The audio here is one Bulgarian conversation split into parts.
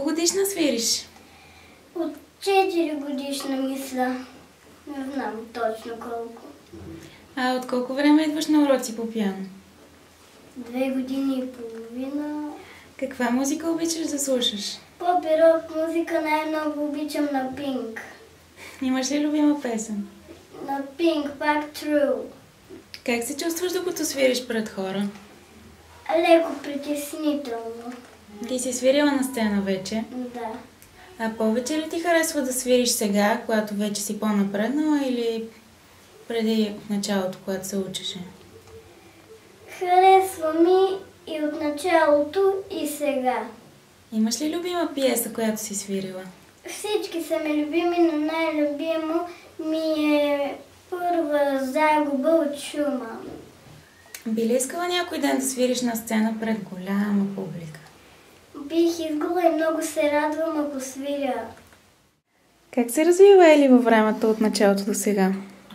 годишна свириш? От 4 годишна мисля. Не знам точно колко. А от колко време идваш на уроци по пиано? 2 години и половина. Каква музика обичаш да слушаш? Поп и рок музика най-много обичам на Pink. Имаш ли любима песен? На Pink, Back True. Как се чувстваш, докато свириш пред хора? Леко притеснително. Ти си свирила на сцена вече. Да. А повече ли ти харесва да свириш сега, когато вече си по-напреднала, или преди в началото, когато се учеше? Харесва ми и от началото, и сега. Имаш ли любима пиеса, която си свирила? Всички са ми любими, но най-любимо ми е Първа загуба от Шуман. Би ли искала някой ден да свириш на сцена пред голяма публика? Бих искала и много се радвам, ако свиря. Как се развива Ели във времето от началото до сега?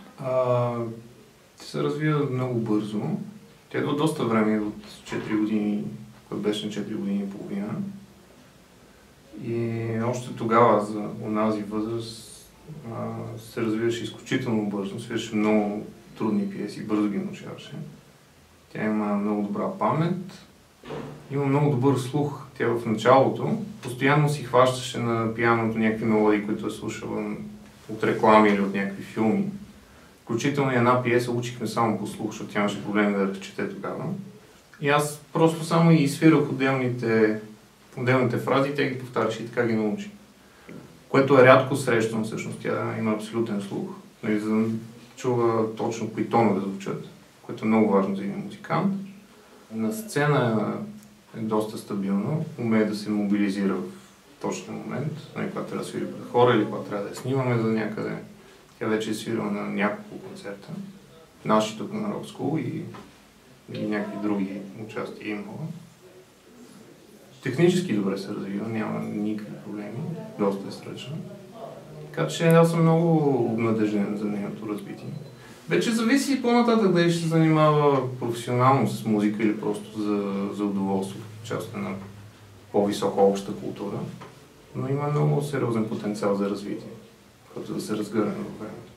Се развива много бързо. Тя идва доста време, от 4 години, когато беше на 4 години и половина. И още тогава, за онази възраст, се развиваше изключително бързо, свиреше много трудни пиеси, бързо ги научаваше. Тя има много добра памет, има много добър слух. Тя в началото постоянно си хващаше на пианото някакви мелодии, които е слушала от реклами или от някакви филми. Включително и една пиеса учихме само по слух, защото тя имаше проблеми да разчете тогава. И аз просто само и свирах отделните фрази, тя ги повтаряше и така ги научи. Което е рядко срещано, всъщност тя има абсолютен слух. За да чува точно кои тонове да звучат, което е много важно за един музикант. На сцена е доста стабилно, умее да се мобилизира в точния момент, когато трябва да свири пред хора или когато трябва да я снимаме за някъде. Тя вече е свирила на няколко концерта, наши тук на Rock School и някакви други участия имала. Технически добре се развива, няма никакви проблеми, доста е сръчна. Така че аз съм много обнадежден за нейното развитие. Вече зависи по-нататък дали ще се занимава професионално с музика или просто за удоволствие, част на по-висока обща култура. Но има много сериозен потенциал за развитие, който да се разгърне във времето.